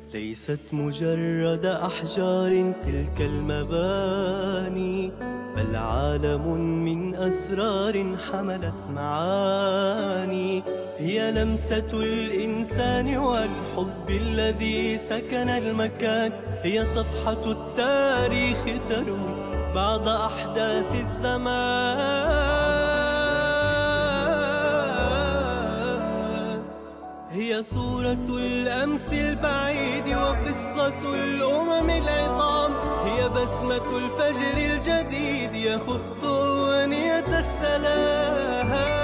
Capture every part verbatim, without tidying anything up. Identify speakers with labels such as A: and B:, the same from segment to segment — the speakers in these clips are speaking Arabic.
A: ليست مجرد أحجار تلك المباني، بل عالم من أسرار حملت معاني. هي لمسة الإنسان والحب الذي سكن المكان، هي صفحة التاريخ تروي بعض أحداث الزمان. هي صورة الأمس البعيد وقصة الأمم العظام، هي بسمة الفجر الجديد يخط أغنية السلام.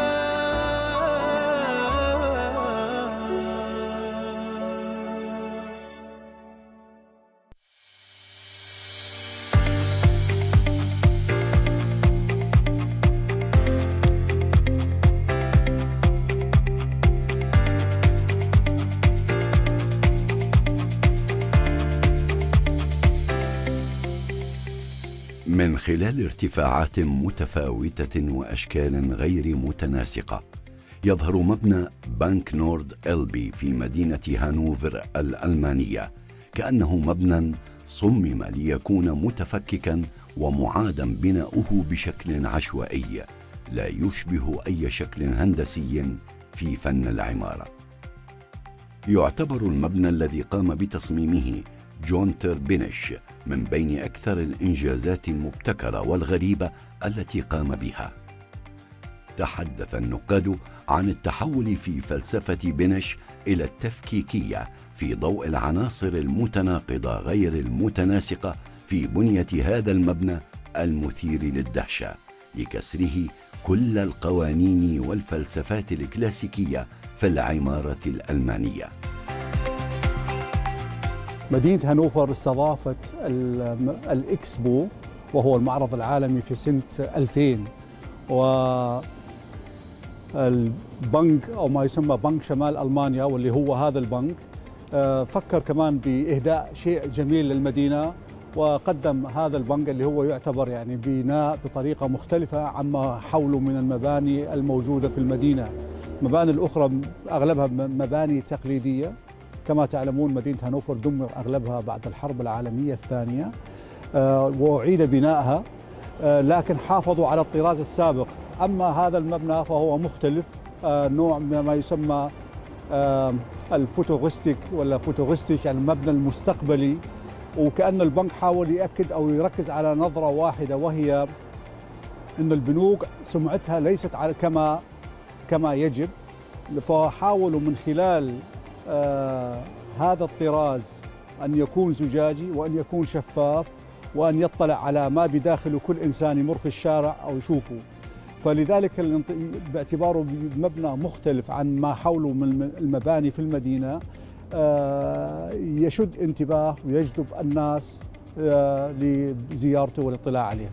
B: من خلال ارتفاعات متفاوتة وأشكال غير متناسقة، يظهر مبنى بنك نورد إلبي في مدينة هانوفر الألمانية كأنه مبنى صمم ليكون متفككا ومعادا بناؤه بشكل عشوائي لا يشبه أي شكل هندسي في فن العمارة. يعتبر المبنى الذي قام بتصميمه جونتر بينش من بين أكثر الإنجازات المبتكرة والغريبة التي قام بها. تحدث النقاد عن التحول في فلسفة بينش إلى التفكيكية في ضوء العناصر المتناقضة غير المتناسقة في بنية هذا المبنى المثير للدهشة، لكسره كل القوانين والفلسفات الكلاسيكية في العمارة الألمانية.
C: مدينة هانوفر استضافت الإكسبو وهو المعرض العالمي في سنة ألفين، والبنك أو ما يسمى بنك شمال ألمانيا واللي هو هذا البنك فكر كمان بإهداء شيء جميل للمدينة، وقدم هذا البنك اللي هو يعتبر يعني بناء بطريقة مختلفة عما حوله من المباني الموجودة في المدينة. المباني الأخرى أغلبها مباني تقليدية، كما تعلمون مدينة هانوفر دمر أغلبها بعد الحرب العالمية الثانية وأعيد بنائها، لكن حافظوا على الطراز السابق. أما هذا المبنى فهو مختلف، نوع ما يسمى الفوتوغستيك ولا فوتوغستيك، يعني المبنى المستقبلي، وكأن البنك حاول يأكد أو يركز على نظرة واحدة، وهي أن البنوك سمعتها ليست على كما كما يجب، فحاولوا من خلال آه هذا الطراز أن يكون زجاجي وأن يكون شفاف وأن يطلع على ما بداخله كل إنسان يمر في الشارع أو يشوفه. فلذلك باعتباره مبنى مختلف عن ما حوله من المباني في المدينة آه يشد انتباه ويجذب الناس آه لزيارته والاطلاع عليه.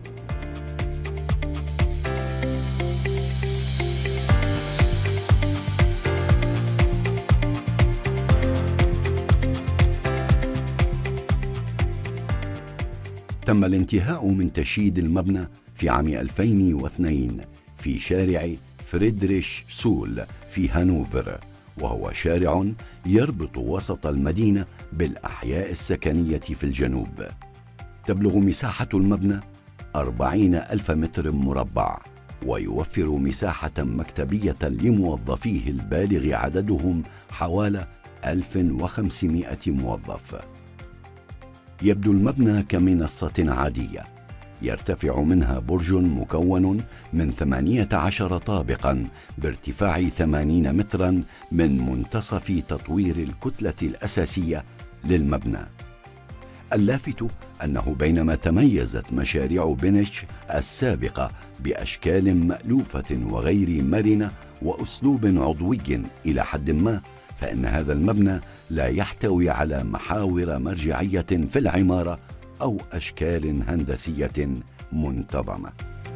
B: تم الانتهاء من تشييد المبنى في عام ألفين واثنين في شارع فريدريش سول في هانوفر، وهو شارع يربط وسط المدينة بالأحياء السكنية في الجنوب. تبلغ مساحة المبنى أربعين ألف متر مربع، ويوفر مساحة مكتبية لموظفيه البالغ عددهم حوالي ألف وخمسمائة موظف. يبدو المبنى كمنصة عادية يرتفع منها برج مكون من ثمانية عشر طابقا بارتفاع ثمانين مترا من منتصف تطوير الكتلة الأساسية للمبنى. اللافت أنه بينما تميزت مشاريع بينش السابقة بأشكال مألوفة وغير مرنة وأسلوب عضوي إلى حد ما، فإن هذا المبنى لا يحتوي على محاور مرجعية في العمارة أو أشكال هندسية منتظمة.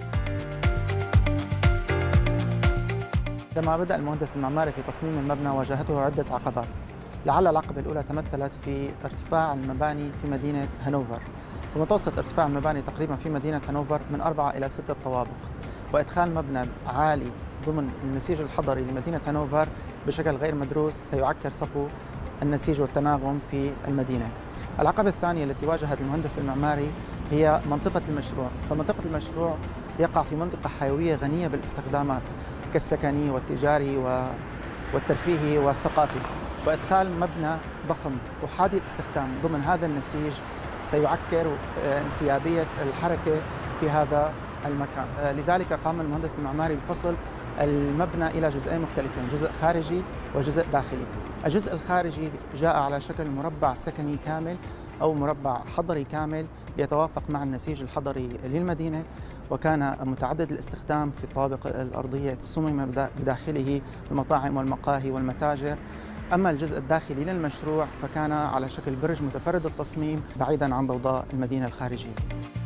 D: عندما بدأ المهندس المعماري في تصميم المبنى واجهته عدة عقبات. لعل العقبة الأولى تمثلت في ارتفاع المباني في مدينة هانوفر. فمتوسط ارتفاع المباني تقريبا في مدينة هانوفر من أربعة إلى ستة طوابق، وإدخال مبنى عالي ضمن النسيج الحضري لمدينة هانوفر بشكل غير مدروس سيعكر صفو النسيج والتناغم في المدينة. العقبة الثانية التي واجهت المهندس المعماري هي منطقة المشروع، فمنطقة المشروع يقع في منطقة حيوية غنية بالاستخدامات كالسكني والتجاري والترفيهي والثقافي، وإدخال مبنى ضخم أحادي الاستخدام ضمن هذا النسيج سيعكر انسيابية الحركة في هذا المكان. لذلك قام المهندس المعماري بفصل المبنى إلى جزئين مختلفين، جزء خارجي وجزء داخلي. الجزء الخارجي جاء على شكل مربع سكني كامل أو مربع حضري كامل يتوافق مع النسيج الحضري للمدينة، وكان متعدد الاستخدام في الطوابق الأرضية، صمم بداخله المطاعم والمقاهي والمتاجر. أما الجزء الداخلي للمشروع فكان على شكل برج متفرد التصميم بعيداً عن ضوضاء المدينة الخارجية.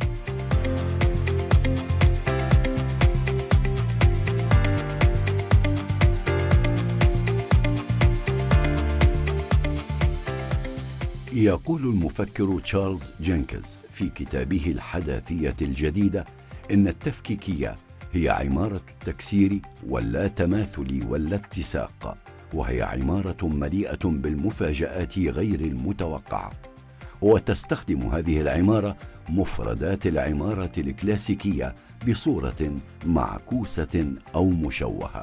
B: يقول المفكر تشارلز جينكينز في كتابه الحداثية الجديدة إن التفكيكية هي عمارة التكسير واللا تماثل واللا اتساق، وهي عمارة مليئة بالمفاجآت غير المتوقعة، وتستخدم هذه العمارة مفردات العمارة الكلاسيكية بصورة معكوسة أو مشوهة.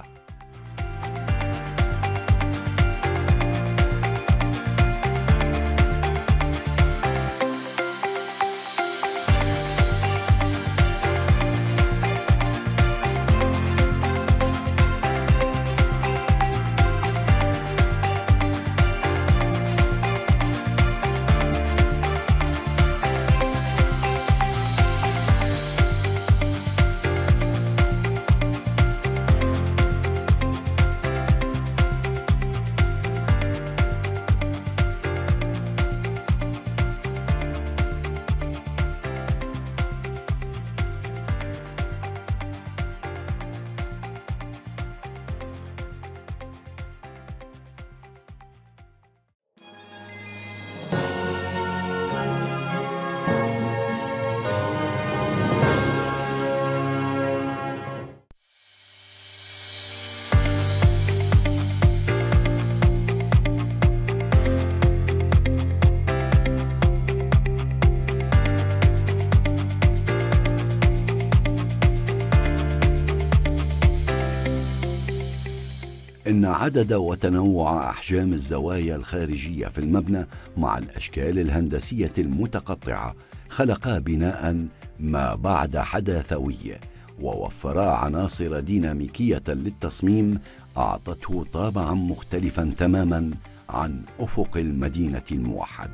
B: إن عدد وتنوع أحجام الزوايا الخارجية في المبنى مع الأشكال الهندسية المتقطعة خلقا بناء ما بعد حداثوي، ووفرا عناصر ديناميكية للتصميم أعطته طابعا مختلفا تماما عن أفق المدينة الموحد.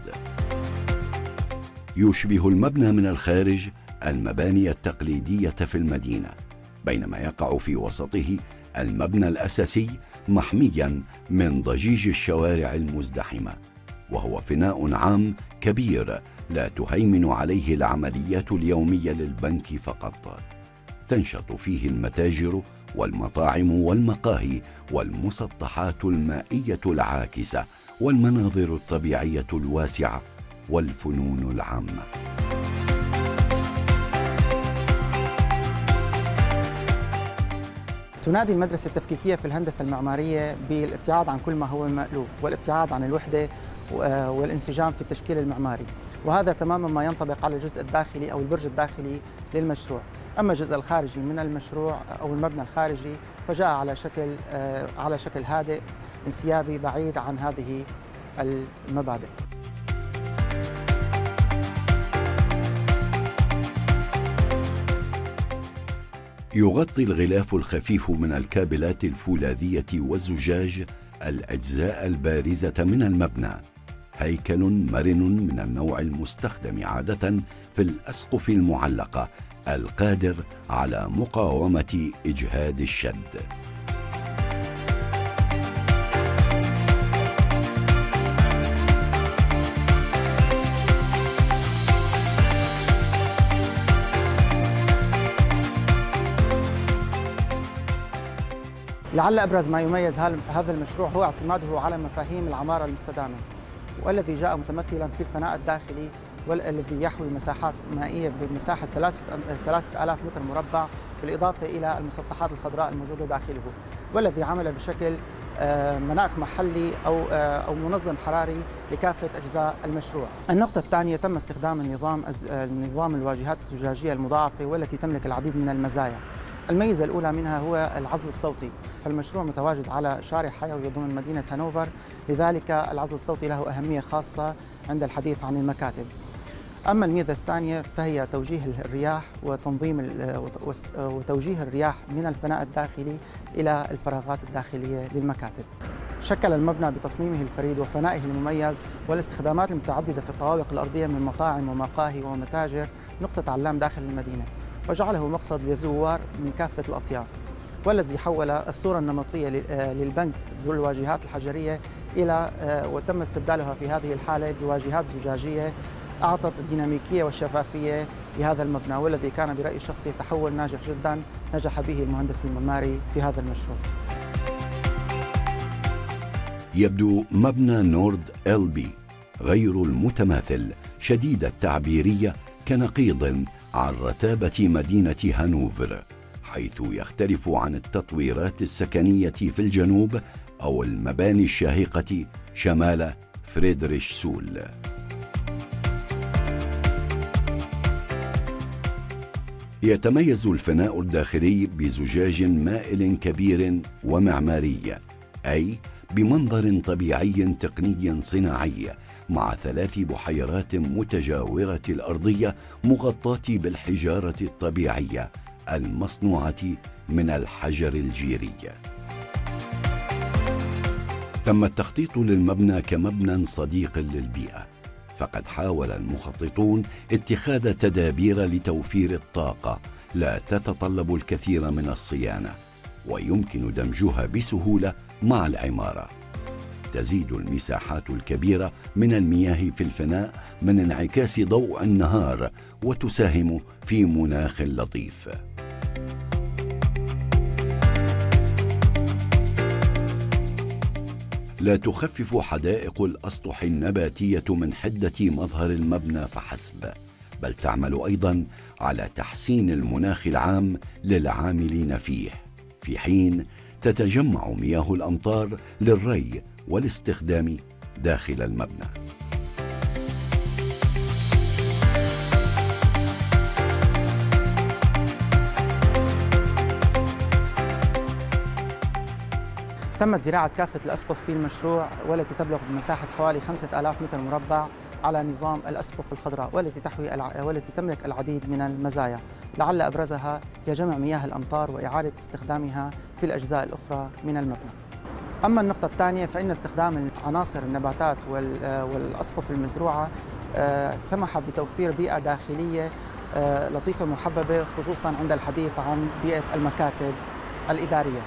B: يشبه المبنى من الخارج المباني التقليدية في المدينة، بينما يقع في وسطه المبنى الأساسي محميا من ضجيج الشوارع المزدحمة، وهو فناء عام كبير لا تهيمن عليه العمليات اليومية للبنك فقط. تنشط فيه المتاجر والمطاعم والمقاهي والمسطحات المائية العاكسة والمناظر الطبيعية الواسعة والفنون العامة.
D: تنادي المدرسة التفكيكية في الهندسة المعمارية بالابتعاد عن كل ما هو مألوف والابتعاد عن الوحدة والانسجام في التشكيل المعماري، وهذا تماما ما ينطبق على الجزء الداخلي أو البرج الداخلي للمشروع. أما الجزء الخارجي من المشروع أو المبنى الخارجي فجاء على شكل على شكل هادئ انسيابي بعيد عن هذه المبادئ.
B: يغطي الغلاف الخفيف من الكابلات الفولاذية والزجاج الأجزاء البارزة من المبنى، هيكل مرن من النوع المستخدم عادة في الأسقف المعلقة القادر على مقاومة إجهاد الشد.
D: لعل أبرز ما يميز هذا المشروع هو اعتماده على مفاهيم العمارة المستدامة، والذي جاء متمثلا في الفناء الداخلي والذي يحوي مساحات مائية بمساحة ثلاثة آلاف متر مربع، بالإضافة إلى المسطحات الخضراء الموجودة داخله، والذي عمل بشكل مناخ محلي أو أو منظم حراري لكافة أجزاء المشروع. النقطة الثانية، تم استخدام النظام نظام الواجهات الزجاجية المضاعفة والتي تملك العديد من المزايا. الميزة الأولى منها هو العزل الصوتي، فالمشروع متواجد على شارع حيوي ضمن مدينة هانوفر، لذلك العزل الصوتي له أهمية خاصة عند الحديث عن المكاتب. أما الميزة الثانية فهي توجيه الرياح وتنظيم وتوجيه الرياح من الفناء الداخلي إلى الفراغات الداخلية للمكاتب. شكل المبنى بتصميمه الفريد وفنائه المميز والاستخدامات المتعددة في الطوابق الأرضية من مطاعم ومقاهي ومتاجر نقطة علام داخل المدينة، وجعله مقصد للزوار من كافة الأطياف، والذي حول الصورة النمطية للبنك ذو الواجهات الحجرية إلى وتم استبدالها في هذه الحالة بواجهات زجاجية أعطت الديناميكية والشفافية لهذا المبنى، والذي كان برأيي الشخصي تحول ناجح جدا نجح به المهندس المعماري في هذا المشروع.
B: يبدو مبنى نورد إل بي غير المتماثل شديد التعبيرية كنقيض عن رتابة مدينة هانوفر، حيث يختلف عن التطويرات السكنية في الجنوب أو المباني الشاهقة شمال فريدريش سول. يتميز الفناء الداخلي بزجاج مائل كبير ومعماري، أي بمنظر طبيعي تقني صناعي مع ثلاث بحيرات متجاورة الأرضية مغطاة بالحجارة الطبيعية المصنوعة من الحجر الجيري. تم التخطيط للمبنى كمبنى صديق للبيئة، فقد حاول المخططون اتخاذ تدابير لتوفير الطاقة لا تتطلب الكثير من الصيانة ويمكن دمجها بسهولة مع العمارة. تزيد المساحات الكبيرة من المياه في الفناء من انعكاس ضوء النهار وتساهم في مناخ لطيف. لا تخفف حدائق الأسطح النباتية من حدة مظهر المبنى فحسب، بل تعمل أيضاً على تحسين المناخ العام للعاملين فيه، في حين تتجمع مياه الأمطار للري والاستخدام داخل المبنى.
D: تمت زراعة كافة الأسقف في المشروع، والتي تبلغ بمساحة حوالي خمسة آلاف متر مربع على نظام الأسقف الخضراء، والتي تحوي الع... والتي تملك العديد من المزايا، لعل أبرزها هي جمع مياه الأمطار وإعادة استخدامها في الأجزاء الأخرى من المبنى. أما النقطة الثانية فإن استخدام عناصر النباتات وال... والأسقف المزروعة سمح بتوفير بيئة داخلية لطيفة محببة، خصوصاً عند الحديث عن بيئة المكاتب الإدارية.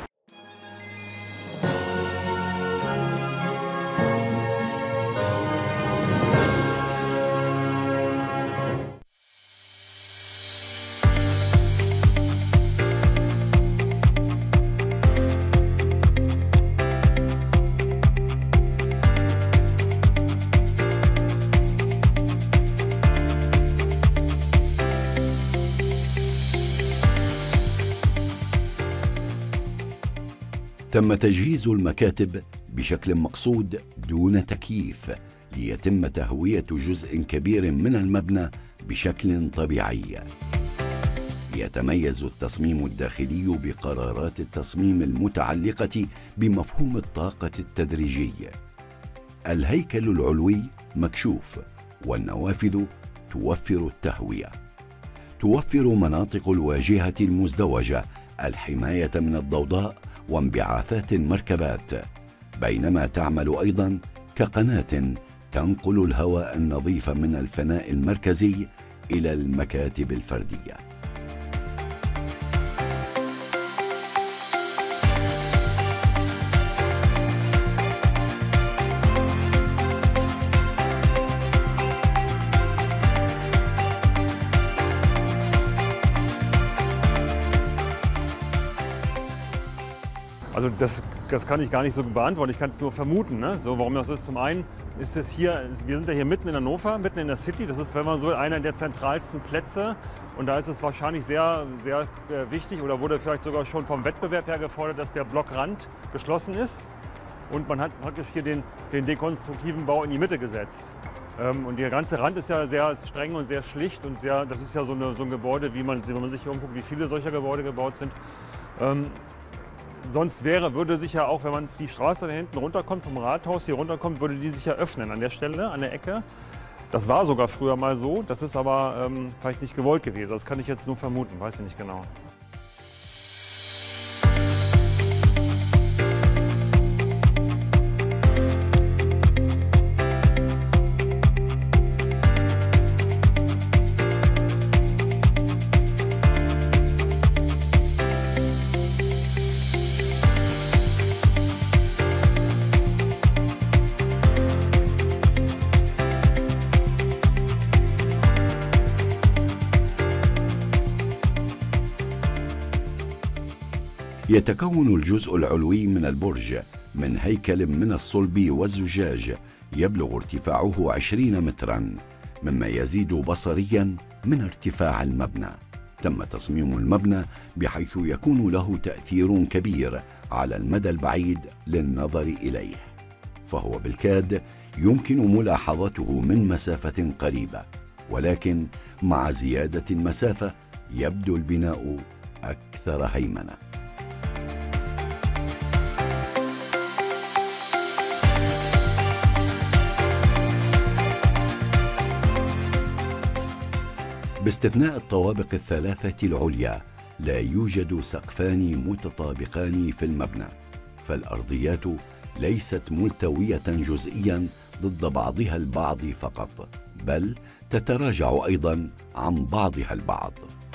B: تم تجهيز المكاتب بشكل مقصود دون تكييف ليتم تهوية جزء كبير من المبنى بشكل طبيعي. يتميز التصميم الداخلي بقرارات التصميم المتعلقة بمفهوم الطاقة التدريجية. الهيكل العلوي مكشوف، والنوافذ توفر التهوية. توفر مناطق الواجهة المزدوجة الحماية من الضوضاء وانبعاثات المركبات، بينما تعمل أيضاً كقناة تنقل الهواء النظيف من الفناء المركزي إلى المكاتب الفردية.
E: Also das, das kann ich gar nicht so beantworten, ich kann es nur vermuten. Ne? So, warum das ist, zum einen ist es hier, wir sind ja hier mitten in Hannover, mitten in der City, das ist, wenn man so, einer der zentralsten Plätze, und da ist es wahrscheinlich sehr, sehr äh, wichtig oder wurde vielleicht sogar schon vom Wettbewerb her gefordert, dass der Blockrand geschlossen ist. und man hat praktisch hier den, den dekonstruktiven Bau in die Mitte gesetzt. Ähm, und der ganze Rand ist ja sehr streng und sehr schlicht und sehr, das ist ja so, eine, so ein Gebäude, wie man, wenn man sich hier umguckt, wie viele solcher Gebäude gebaut sind. Ähm, sonst wäre, würde sich ja auch, wenn man die Straße da hinten runterkommt, vom Rathaus hier runterkommt, würde die sich ja öffnen an der Stelle, an der Ecke. Das war sogar früher mal so, das ist aber ähm, vielleicht nicht gewollt gewesen. Das kann ich jetzt nur vermuten, weiß ich nicht genau.
B: يتكون الجزء العلوي من البرج من هيكل من الصلب والزجاج يبلغ ارتفاعه عشرين مترا، مما يزيد بصريا من ارتفاع المبنى. تم تصميم المبنى بحيث يكون له تأثير كبير على المدى البعيد للنظر إليه، فهو بالكاد يمكن ملاحظته من مسافة قريبة، ولكن مع زيادة المسافة يبدو البناء أكثر هيمنة. باستثناء الطوابق الثلاثة العليا لا يوجد سقفان متطابقان في المبنى، فالأرضيات ليست ملتوية جزئيا ضد بعضها البعض فقط، بل تتراجع أيضا عن بعضها البعض.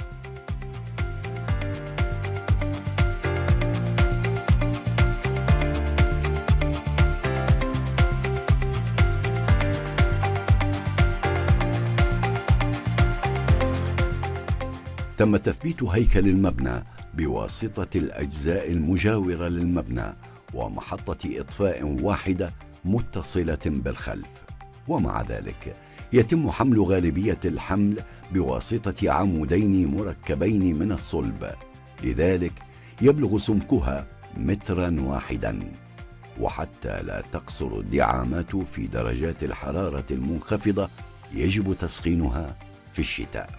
B: تم تثبيت هيكل المبنى بواسطة الأجزاء المجاورة للمبنى ومحطة إطفاء واحدة متصلة بالخلف، ومع ذلك يتم حمل غالبية الحمل بواسطة عمودين مركبين من الصلب، لذلك يبلغ سمكها مترا واحدا. وحتى لا تقصر الدعامات في درجات الحرارة المنخفضة يجب تسخينها في الشتاء.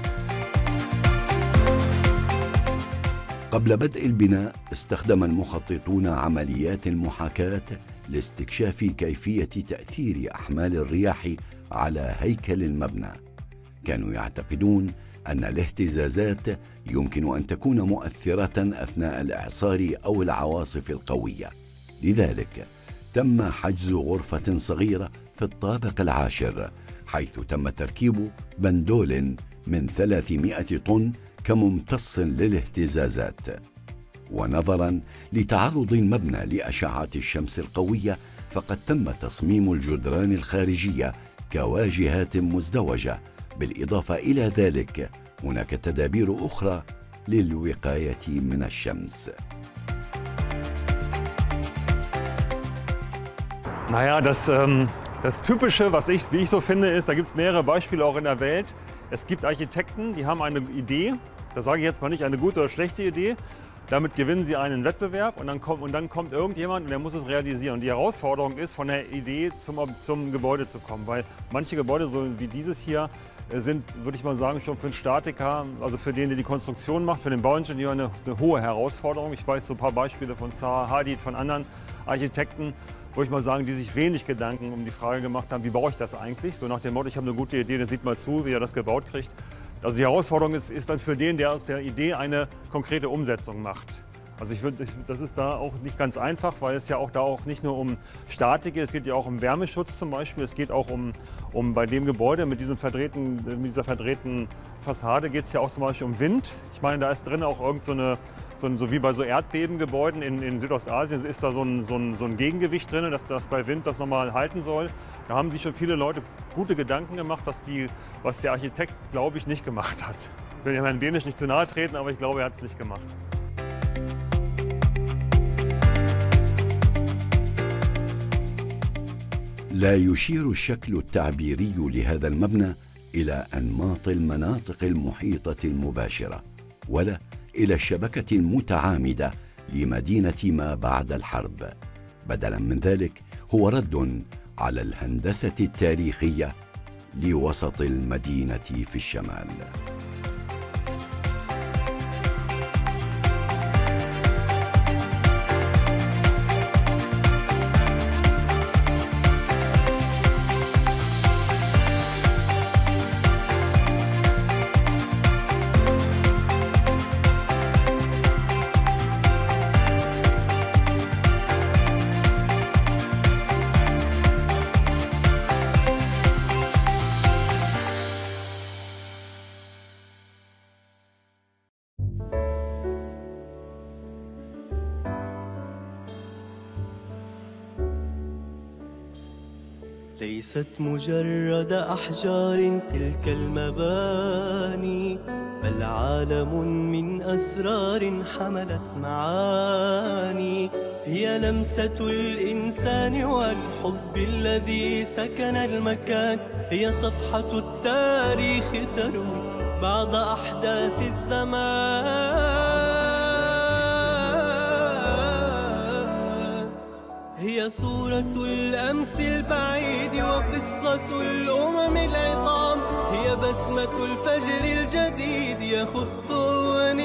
B: قبل بدء البناء استخدم المخططون عمليات المحاكاة لاستكشاف كيفية تأثير أحمال الرياح على هيكل المبنى. كانوا يعتقدون أن الاهتزازات يمكن أن تكون مؤثرة أثناء الإعصار أو العواصف القوية، لذلك تم حجز غرفة صغيرة في الطابق العاشر، حيث تم تركيب بندول من ثلاثمائة طن كممتص للاهتزازات. ونظرا لتعرض المبنى لأشعة الشمس القوية، فقد تم تصميم الجدران الخارجية كواجهات مزدوجة. بالإضافة إلى ذلك هناك تدابير أخرى للوقاية من الشمس.
E: Naja, das, ähm, das Typische, was ich, wie ich so finde, ist, da gibt es mehrere Beispiele auch in der Welt. Es gibt Architekten, die haben eine Idee, da sage ich jetzt mal nicht eine gute oder schlechte Idee, damit gewinnen sie einen Wettbewerb und dann kommt, und dann kommt irgendjemand und der muss es realisieren. Und die Herausforderung ist, von der Idee zum, zum Gebäude zu kommen, weil manche Gebäude, so wie dieses hier, sind, würde ich mal sagen, schon für einen Statiker, also für den, der die Konstruktion macht, für den Bauingenieur eine, eine hohe Herausforderung. Ich weiß so ein paar Beispiele von Zaha Hadid, von anderen Architekten, würde ich mal sagen, die sich wenig Gedanken um die Frage gemacht haben, wie baue ich das eigentlich? So nach dem Motto, ich habe eine gute Idee, dann sieht mal zu, wie er das gebaut kriegt. Also die Herausforderung ist, ist dann für den, der aus der Idee eine konkrete Umsetzung macht. Also ich würde, das ist da auch nicht ganz einfach, weil es ja auch da auch nicht nur um Statik geht, es geht ja auch um Wärmeschutz zum Beispiel, es geht auch um, um bei dem Gebäude mit, diesem verdrehten, mit dieser verdrehten Fassade geht es ja auch zum Beispiel um Wind. Ich meine, da ist drin auch irgend so eine, so, ein, so wie bei so Erdbebengebäuden in, in Südostasien ist da so ein, so ein, so ein Gegengewicht drin, dass das bei Wind das nochmal halten soll. Da haben sich schon viele Leute gute Gedanken gemacht, was, die, was der Architekt, glaube ich, nicht gemacht hat. Ich will Herrn Benisch nicht zu nahe treten, aber ich glaube, er hat es nicht gemacht.
B: لا يشير الشكل التعبيري لهذا المبنى إلى أنماط المناطق المحيطة المباشرة، ولا إلى الشبكة المتعامدة لمدينة ما بعد الحرب، بدلا من ذلك هو رد على الهندسة التاريخية لوسط المدينة في الشمال.
A: ليست مجرد أحجار تلك المباني، بل عالم من أسرار حملت معاني. هي لمسة الإنسان والحب الذي سكن المكان، هي صفحة التاريخ تروي بعض أحداث الزمان. هي صورة الأمس البعيد وقصة الأمم العظام، هي بسمة الفجر الجديد يخط